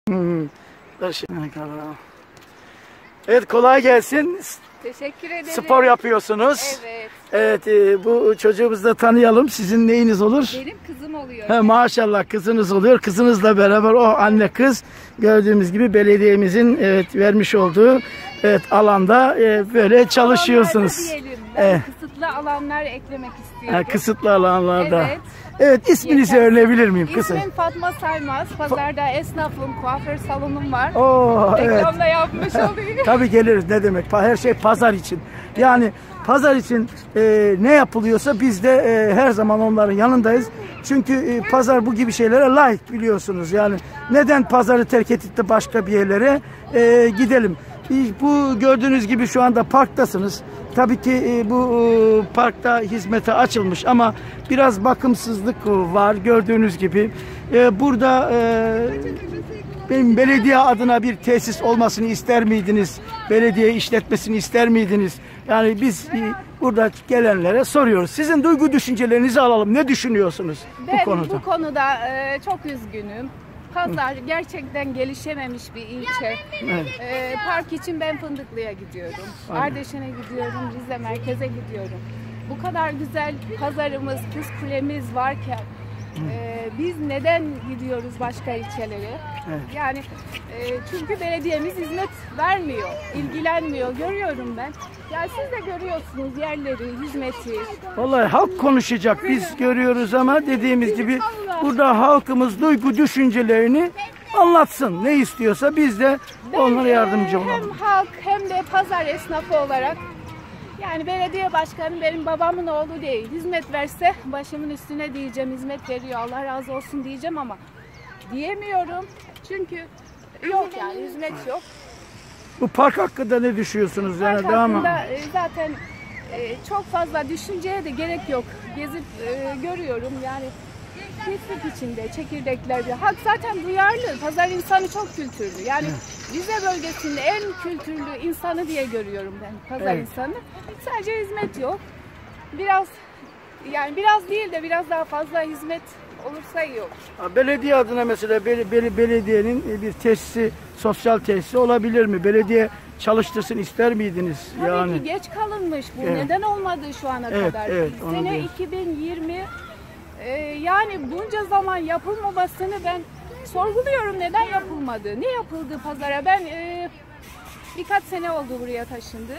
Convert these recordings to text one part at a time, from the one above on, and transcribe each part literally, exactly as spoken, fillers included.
Hmm. Evet, kolay gelsin. Teşekkür ederim. Spor yapıyorsunuz. Evet. Evet, e, bu çocuğumuzu da tanıyalım. Sizin neyiniz olur? Benim kızım oluyor. He, maşallah kızınız oluyor. Kızınızla beraber o anne kız gördüğümüz gibi belediyemizin evet vermiş olduğu evet alanda e, böyle çalışıyorsunuz. Diyelim. Ben evet. Kısıtlı alanlar eklemek istiyorum. Ha, kısıtlı alanlarda. Evet. Evet, isminizi Yeter. öğrenebilir miyim kısa? İsmim Fatma Saymaz. Pazarda esnafım, kuaför salonum var. Oo, Reklamda evet. yapmış olayım. Tabii geliriz, ne demek. Her şey pazar için. Yani pazar için e, ne yapılıyorsa biz de e, her zaman onların yanındayız. Çünkü e, pazar bu gibi şeylere layık, biliyorsunuz. Yani neden pazarı terk edip de başka bir yerlere e, gidelim? Bu gördüğünüz gibi şu anda parktasınız. Tabii ki e, bu e, parkta hizmete açılmış ama biraz bakımsızlık var gördüğünüz gibi. E, burada e, benim belediye adına bir tesis olmasını ister miydiniz? Belediye işletmesini ister miydiniz? Yani biz e, burada gelenlere soruyoruz. Sizin duygu düşüncelerinizi alalım. Ne düşünüyorsunuz ben bu konuda? Ben bu konuda e, çok üzgünüm. Pazar gerçekten gelişememiş bir ilçe. Evet. Ee, park için ben Fındıklı'ya gidiyorum. Aynen. Ardeşen'e gidiyorum, Rize merkeze gidiyorum. Bu kadar güzel pazarımız, kız kulemiz varken e, biz neden gidiyoruz başka ilçelere? Evet. Yani e, çünkü belediyemiz hizmet vermiyor, ilgilenmiyor. Görüyorum ben. Ya siz de görüyorsunuz yerleri, hizmeti. Vallahi halk konuşacak. Biz görüyoruz ama dediğimiz gibi burada halkımız duygu düşüncelerini anlatsın. Ne istiyorsa biz de ben, onlara yardımcı olalım. Hem halk hem de pazar esnafı olarak, yani belediye başkanı benim babamın oğlu değil. Hizmet verse başımın üstüne diyeceğim, hizmet veriyor, Allah razı olsun diyeceğim ama diyemiyorum. Çünkü yok, yani hizmet yok. Bu park hakkında ne düşünüyorsunuz? Park yani hakkında e, zaten e, çok fazla düşünceye de gerek yok. Gezip e, görüyorum yani pislik içinde, çekirdeklerde. Halk zaten duyarlı. Pazar insanı çok kültürlü. Yani evet. Rize bölgesinde en kültürlü insanı diye görüyorum ben pazar evet. insanı. Sadece hizmet yok. Biraz yani biraz değil de biraz daha fazla hizmet olursa iyi olur. Belediye adına mesela bel bel belediyenin bir tesisi, sosyal tesisi olabilir mi? Belediye çalıştırsın ister miydiniz? Tabii yani ki geç kalınmış bu. Evet. Neden olmadı şu ana evet, kadar? Evet, Sene iki bin yirmi e, yani bunca zaman yapılmamasını ben sorguluyorum. Neden yapılmadı? Ne yapıldı pazara? Ben e, birkaç sene oldu buraya taşındı.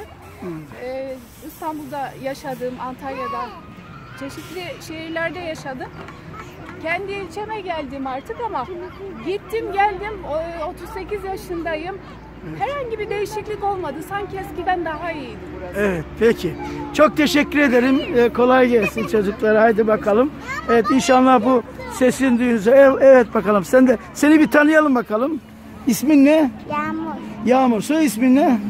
E, İstanbul'da yaşadım, Antalya'da, çeşitli şehirlerde yaşadım. Kendi ilçeme geldim artık ama gittim geldim otuz sekiz yaşındayım. Herhangi bir değişiklik olmadı. Sanki eskiden daha iyiydi burası. Evet, peki. Çok teşekkür ederim. Ee, kolay gelsin çocuklara. Haydi bakalım. Evet, inşallah bu sesin duyunca. Evet, evet bakalım. Sen de seni bir tanıyalım bakalım. İsmin ne? Yağmur. Yağmur. Soy ismin ne?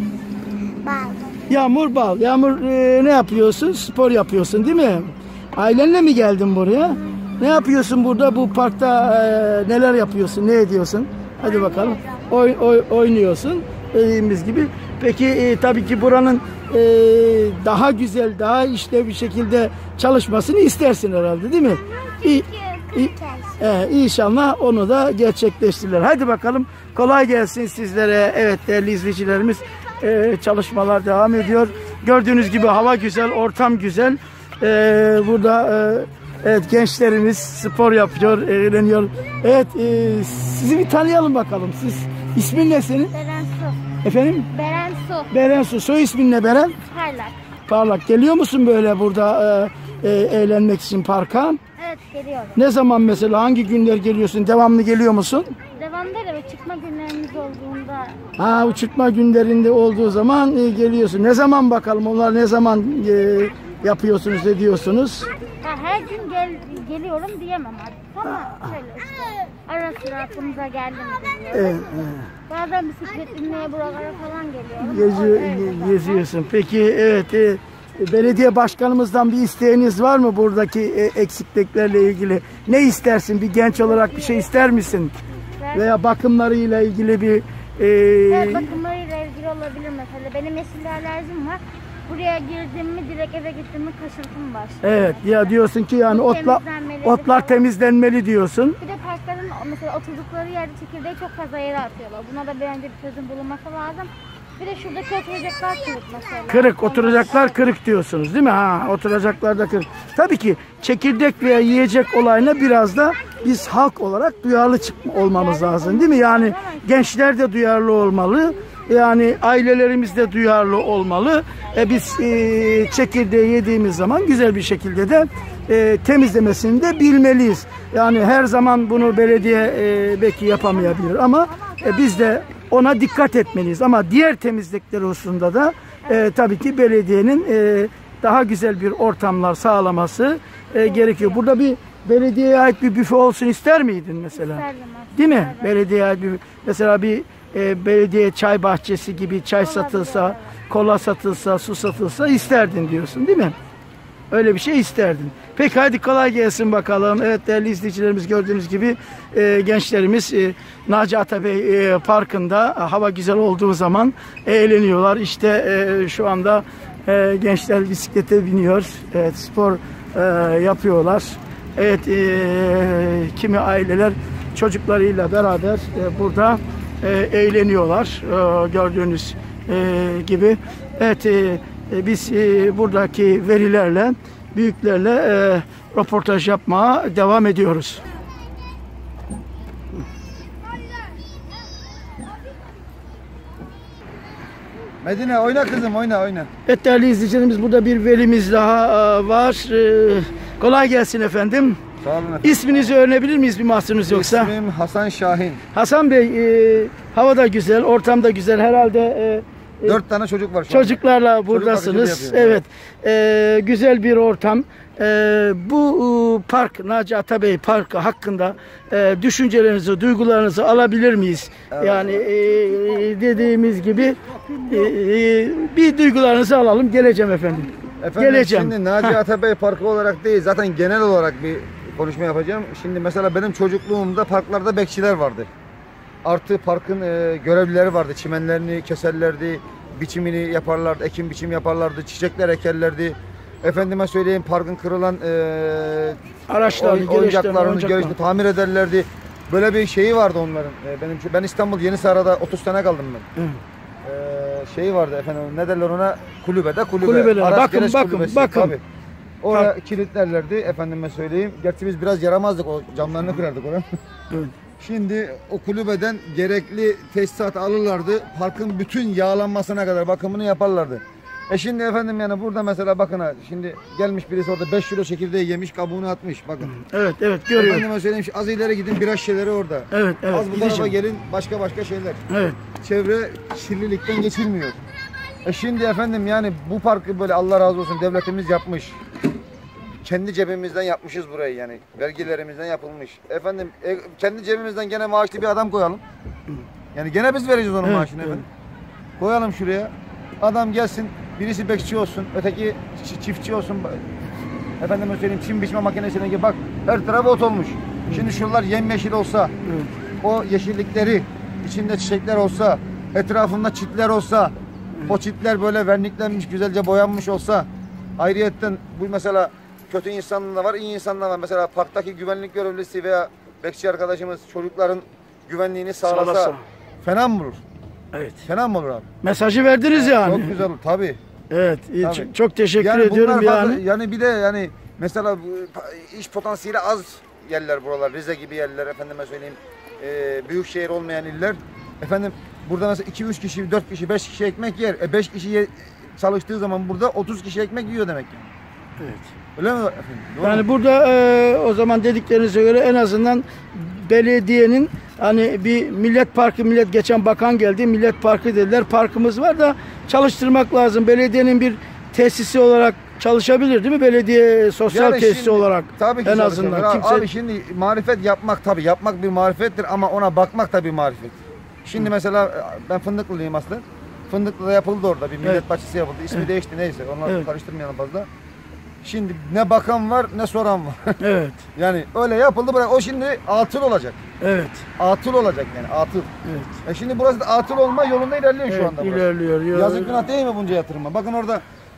Bal. Yağmur Bal. Yağmur e, ne yapıyorsun? Spor yapıyorsun değil mi? Ailenle mi geldin buraya? Ne yapıyorsun burada? Bu parkta e, neler yapıyorsun? Ne ediyorsun? Hadi bakalım. Oy, oy, oynuyorsun dediğimiz gibi. Peki e, tabii ki buranın e, daha güzel, daha işlev bir şekilde çalışmasını istersin herhalde değil mi? İyi, iyi, e, İnşallah onu da gerçekleştirirler. Hadi bakalım. Kolay gelsin sizlere. Evet değerli izleyicilerimiz, e, çalışmalar devam ediyor. Gördüğünüz gibi hava güzel, ortam güzel. E, burada e, evet gençlerimiz spor yapıyor, eğleniyor. Evet, e, sizi bir tanıyalım bakalım. Siz ismin ne senin? Beren Su. Efendim? Beren Su. Beren Su. Soy ismin ne Beren? Parlak. Parlak. Geliyor musun böyle burada e, e, eğlenmek için parka? Evet, geliyorum. Ne zaman mesela, hangi günler geliyorsun? Devamlı geliyor musun? Devamlı değil mi? Çıkma günlerimiz olduğunda. Ha, uçurtma günlerinde olduğu zaman e, geliyorsun. Ne zaman bakalım, onlar ne zaman e, yapıyorsunuz, ediyorsunuz? Ha, her gün gel, geliyorum diyemem artık ama şöyle işte ara sıra aklımıza geldi mi geliyorum. Evet, evet. Bazen bisiklet binmeye buralara falan geliyorum. Geziyor, evet, geziyorsun. Peki evet, e, belediye başkanımızdan bir isteğiniz var mı buradaki e, eksikliklerle ilgili? Ne istersin? Bir genç olarak bir şey ister misin? Ben, veya bakımlarıyla ilgili bir... E, evet, bakımlarıyla ilgili olabilir mesela. Benim yeşil alerjim var. Buraya girdim mi direkt eve gittim mi kaşıntım başlıyor. Evet ya, diyorsun ki yani Bu otlar temizlenmeli otlar falan. temizlenmeli diyorsun. Bir de parkların mesela oturdukları yerde çekirdeği çok fazla yere atıyorlar. Buna da bence bir çözüm bulunması lazım. Bir de şuradaki oturacaklar kırık mesela. Kırık, oturacaklar kırık diyorsunuz değil mi? Ha, oturacaklar da kırık. Tabii ki çekirdek veya yiyecek olayına biraz da biz halk olarak duyarlı çıkma olmamız lazım değil mi? Yani gençler de duyarlı olmalı. Yani ailelerimiz de duyarlı olmalı. E biz e, çekirdeği yediğimiz zaman güzel bir şekilde de e, temizlemesini de bilmeliyiz. Yani her zaman bunu belediye e, belki yapamayabilir ama e, biz de ona dikkat etmeliyiz. Ama diğer temizlikler hususunda da e, tabii ki belediyenin e, daha güzel bir ortamlar sağlaması e, gerekiyor. Burada bir belediyeye ait bir büfe olsun ister miydin mesela? İsterdim. Değil mi? Belediyeye ait bir, mesela bir e, belediye çay bahçesi gibi çay satılsa, kola satılsa, su satılsa isterdin diyorsun değil mi? Öyle bir şey isterdin. Peki hadi kolay gelsin bakalım. Evet değerli izleyicilerimiz, gördüğünüz gibi e, gençlerimiz e, Naci Atabey e, Parkı'nda e, hava güzel olduğu zaman eğleniyorlar. İşte e, şu anda e, gençler bisiklete biniyor. Evet, spor e, yapıyorlar. Evet, e, kimi aileler çocuklarıyla beraber e, burada e, eğleniyorlar. E, gördüğünüz e, gibi. Evet, e, biz e, buradaki verilerle, büyüklerle e, röportaj yapmaya devam ediyoruz. Medine oyna kızım, oyna oyna. Evet değerli izleyicilerimiz, burada bir velimiz daha e, var. E, kolay gelsin efendim. Sağ olun efendim. İsminizi öğrenebilir miyiz bir mahsurunuz yoksa? İsmim Hasan Şahin. Hasan Bey, e, hava da güzel, ortam da güzel herhalde. E, Dört tane çocuk var şu anda. Çocuklarla buradasınız. Çocuk bakıcılığı Evet. Ee, güzel bir ortam. Ee, bu e, park, Naci Atabey Parkı hakkında e, düşüncelerinizi, duygularınızı alabilir miyiz? Evet. Yani e, dediğimiz gibi e, e, bir duygularınızı alalım. Geleceğim efendim. Efendim Geleceğim. şimdi Naci Heh. Atabey Parkı olarak değil, zaten genel olarak bir konuşma yapacağım. Şimdi mesela benim çocukluğumda parklarda bekçiler vardı. Artı parkın e, görevlileri vardı. Çimenlerini keserlerdi, biçimini yaparlardı, ekim biçim yaparlardı, çiçekler ekerlerdi. Efendime söyleyeyim, parkın kırılan e, Araçlarını, oy, oyuncaklarını, oyuncaklarını. gereçlerini tamir ederlerdi. Böyle bir şeyi vardı onların. E, benim ben İstanbul Yenisara'da otuz sene kaldım ben. Hı. E, şeyi vardı efendim, ne derler ona? Kulübede kulübe. Kulübeler. Araç Bakın, gereç bakın, kulübesi. bakın. Tabii. Oraya kilitlerlerdi efendime söyleyeyim. Gerçi biz biraz yaramazdık, o camlarını kırardık oraya. Evet. Şimdi o kulübeden gerekli tesisat alırlardı. Parkın bütün yağlanmasına kadar bakımını yaparlardı. E şimdi efendim yani burada mesela bakın ha, şimdi gelmiş birisi orada beş kilo çekirdeği yemiş, kabuğunu atmış bakın. Evet, evet görüyorum. Efendime söyleyeyim, az ileri gidin, biraz şeyleri orada. Evet, evet. Az bu tarafa gideceğim. gelin, başka başka şeyler. Evet. Çevre kirlilikten geçilmiyor. E şimdi efendim yani bu parkı böyle Allah razı olsun devletimiz yapmış. Kendi cebimizden yapmışız burayı yani. Vergilerimizden yapılmış. Efendim e, kendi cebimizden gene maaşlı bir adam koyalım. Yani gene biz vereceğiz onun Evet, maaşını evet. efendim. Koyalım şuraya. Adam gelsin, birisi bekçi olsun, öteki çiftçi olsun. Efendime söyleyeyim, çim biçme makinesine gibi bak her tarafı ot olmuş. Şimdi şuralar yemyeşil olsa, Evet. o yeşillikleri içinde çiçekler olsa, etrafında çitler olsa, o çitler böyle verniklenmiş, güzelce boyanmış olsa, ayrıyetten bu mesela kötü insanlar da var, iyi insanlar var. Mesela parktaki güvenlik görevlisi veya bekçi arkadaşımız çocukların güvenliğini sağlasa Sağlasa. fena mı olur? Evet. Fena mı olur abi? Mesajı verdiniz yani. Çok güzel olur tabii. Evet, iyi, Tabii. çok, çok teşekkür Yani ediyorum bunlar yani. fazla- yani bir de yani mesela bu iş potansiyeli az yerler buralar. Rize gibi yerler, efendime söyleyeyim. E, büyük şehir olmayan iller. Efendim burada mesela iki üç kişi, dört kişi, beş kişi ekmek yer. E beş kişi ye- çalıştığı zaman burada otuz kişi ekmek yiyor demek ki. Evet. Öyle mi efendim? Doğru Yani mu? burada e, o zaman dediklerinize göre en azından belediyenin hani bir millet parkı, millet geçen bakan geldi, millet parkı dediler, parkımız var da çalıştırmak lazım. Belediyenin bir tesisi olarak çalışabilir değil mi? Belediye sosyal Yani tesisi şimdi- olarak tabii ki en çalışıyorlar. azından. Abi, Kimse... abi şimdi marifet yapmak tabii yapmak bir marifettir ama ona bakmak da bir marifet. Şimdi mesela ben Fındıklılıyım aslında. Fındıklı'da yapıldı orada bir millet Evet. bahçesi yapıldı. İsmi Evet. değişti neyse. Onları Evet. karıştırmayalım fazla. Şimdi ne bakan var ne soran var. Evet, Yani öyle yapıldı bırak. O şimdi atıl olacak. evet, Atıl olacak yani atıl. evet. E şimdi burası da atıl olma yolunda ilerliyor Evet, şu anda burası. ilerliyor. Ya- Yazık günah değil mi bunca yatırıma? Bakın orada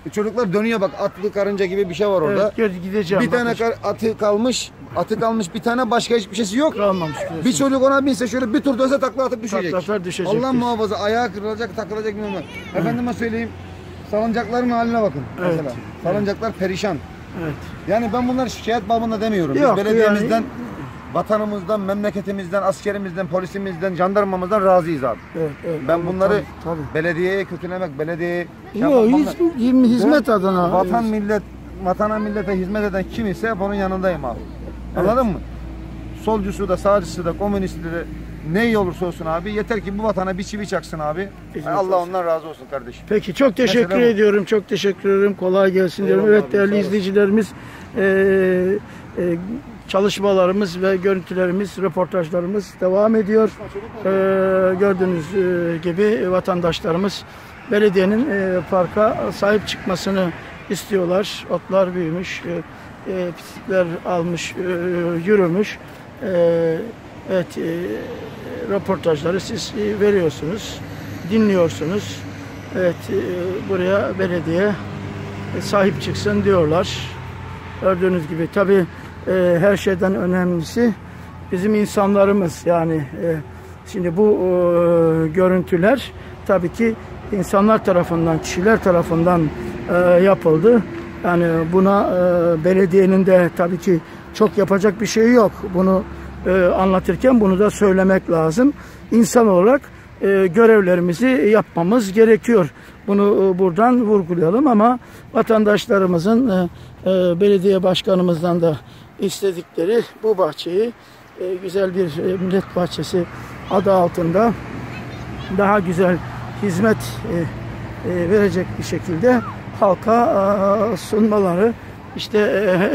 Çocuklar dönüyor bak, atlı karınca gibi bir şey var orada. Evet, gör- gideceğim. Bir tane bakacağım. kar- atı kalmış, atı kalmış bir tane, başka hiçbir şeysi yok. Kalmamış diyorsun. Bir çocuk ona binse şöyle bir tur dönse takla atıp düşecek. Takla atar, düşecek Allah diyorsun. muhafaza, ayağı kırılacak, takılacak bilmem ne. Efendime söyleyeyim, salıncakların haline bakın Evet. mesela. Salıncaklar perişan. Evet. Yani ben bunları şikayet babında demiyorum. Yok, Biz belediyemizden, yani- vatanımızdan, memleketimizden, askerimizden, polisimizden, jandarmamızdan razıyız abi. Evet, evet. Ben bunları Tabii, tabii. belediyeye kötülemek, belediyeye şey Yok, yapmak- hizmet, hizmet Ben adına. Vatan millet, vatana millete hizmet eden kim ise hep onun yanındayım abi. Anladın mı? Solcusu da, sağcısı da, komünisti de, ne olursa olsun abi, yeter ki bu vatana bir çivi çaksın abi. Hizmet Allah olsun. ondan razı olsun kardeşim. Peki, çok teşekkür Mesela bu. ediyorum. Çok teşekkür ederim. Kolay gelsin diyorum. Eyvallah Evet abi, değerli sağ olasın. izleyicilerimiz, e, e, çalışmalarımız ve görüntülerimiz, röportajlarımız devam ediyor. E, gördüğünüz e, gibi vatandaşlarımız belediyenin e, parka sahip çıkmasını istiyorlar. Otlar büyümüş, e, e, pislikler almış, e, yürümüş. E, evet, e, röportajları siz e, veriyorsunuz, dinliyorsunuz. Evet, e, buraya belediye e, sahip çıksın diyorlar. Gördüğünüz gibi tabii e, her şeyden önemlisi bizim insanlarımız. Yani e, şimdi bu e, görüntüler tabii ki insanlar tarafından, kişiler tarafından e, yapıldı. Yani buna e, belediyenin de tabii ki çok yapacak bir şey yok. Bunu e, anlatırken bunu da söylemek lazım. İnsan olarak e, görevlerimizi yapmamız gerekiyor. Bunu e, buradan vurgulayalım ama vatandaşlarımızın e, e, belediye başkanımızdan da istedikleri bu bahçeyi e, güzel bir e, millet bahçesi adı altında daha güzel hizmet e, e, verecek bir şekilde halka e, sunmaları. İşte e,